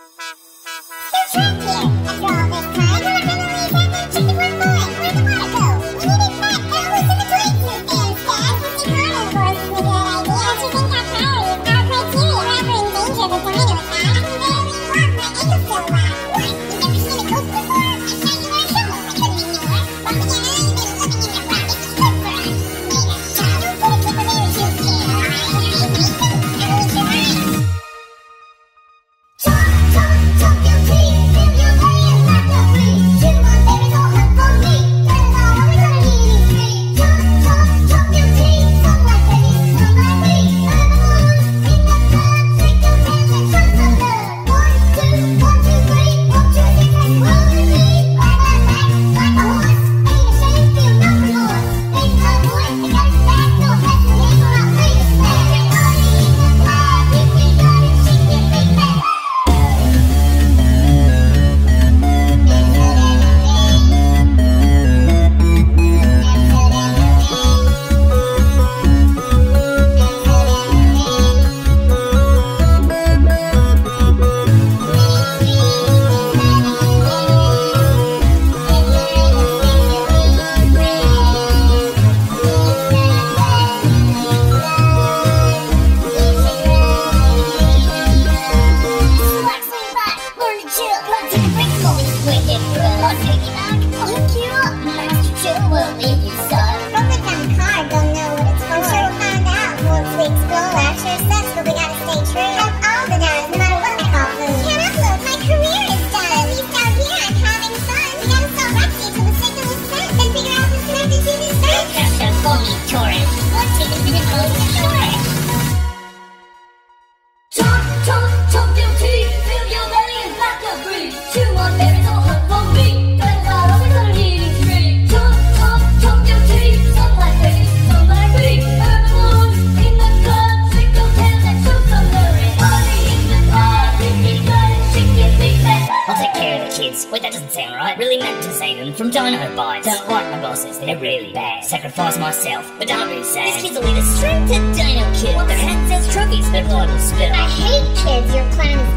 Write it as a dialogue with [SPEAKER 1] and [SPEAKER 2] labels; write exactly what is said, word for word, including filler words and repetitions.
[SPEAKER 1] Wait, that doesn't sound right. Really meant to save them from dino bites. Don't like my bosses, they're really bad. Sacrifice myself, but don't be sad. These kids will lead us straight to Dino Kill. Want their heads as trophies, their blood will spill.
[SPEAKER 2] I hate kids, your plan is